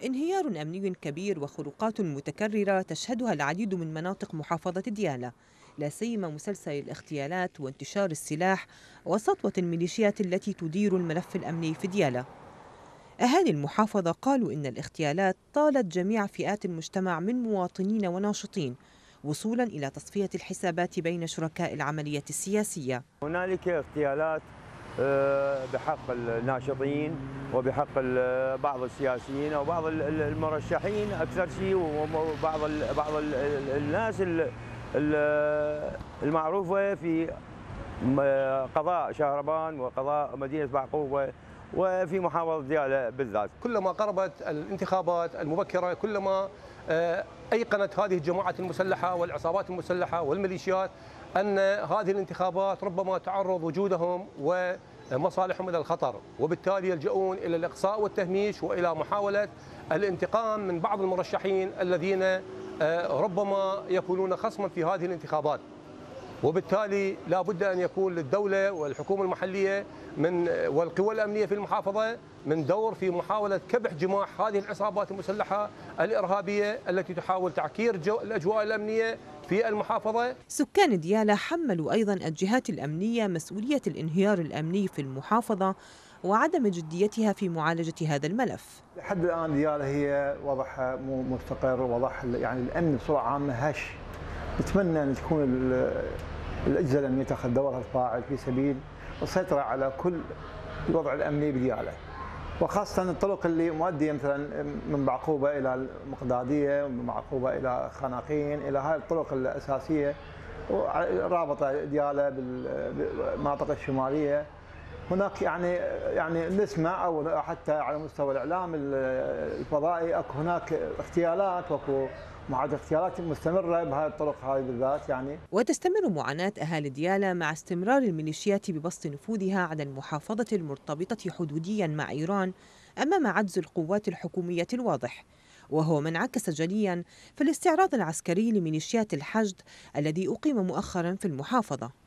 انهيار أمني كبير وخروقات متكررة تشهدها العديد من مناطق محافظة ديالى، لا سيما مسلسل الاغتيالات وانتشار السلاح وسطوة الميليشيات التي تدير الملف الأمني في ديالى. أهالي المحافظة قالوا إن الاغتيالات طالت جميع فئات المجتمع من مواطنين وناشطين، وصولا إلى تصفية الحسابات بين شركاء العملية السياسية. هنالك اغتيالات بحق الناشطين وبحق بعض السياسيين او بعض المرشحين اكثر شيء، وبعض الناس المعروفه في قضاء شهربان وقضاء مدينه بعقوبه وفي محافظه ديالى بالذات. كلما قربت الانتخابات المبكره كلما ايقنت هذه الجماعات المسلحه والعصابات المسلحه والميليشيات ان هذه الانتخابات ربما تعرض وجودهم ومصالحهم الى الخطر، وبالتالي يلجؤون الى الاقصاء والتهميش والى محاوله الانتقام من بعض المرشحين الذين ربما يكونون خصما في هذه الانتخابات. وبالتالي لا بد أن يكون للدولة والحكومة المحلية والقوى الأمنية في المحافظة من دور في محاولة كبح جماح هذه العصابات المسلحة الإرهابية التي تحاول تعكير الأجواء الأمنية في المحافظة. سكان ديالى حملوا أيضا الجهات الأمنية مسؤولية الانهيار الأمني في المحافظة وعدم جديتها في معالجة هذا الملف. لحد الآن ديالى هي وضعها مو مستقر، وضع يعني الأمن بصورة عامة هش. نتمنى أن تكون الأجهزة الأمنية تأخذ دورها الفاعل في سبيل السيطرة على كل الوضع الأمني بديالى، وخاصة الطرق اللي مؤدية مثلا من بعقوبة إلى المقدادية ومن بعقوبة إلى خناقين، إلى هاي الطرق الأساسية رابطة ديالى بالمناطق الشمالية. هناك يعني نسمع او حتى على مستوى الاعلام الفضائي اكو هناك اغتيالات واكو معاد اغتيالات مستمره بهذه الطرق هذه بالذات يعني. وتستمر معاناة أهالي ديالى مع استمرار الميليشيات ببسط نفوذها على المحافظة المرتبطة حدوديا مع إيران أمام عجز القوات الحكومية الواضح، وهو ما انعكس جليا في الاستعراض العسكري لميليشيات الحشد الذي أقيم مؤخرا في المحافظة.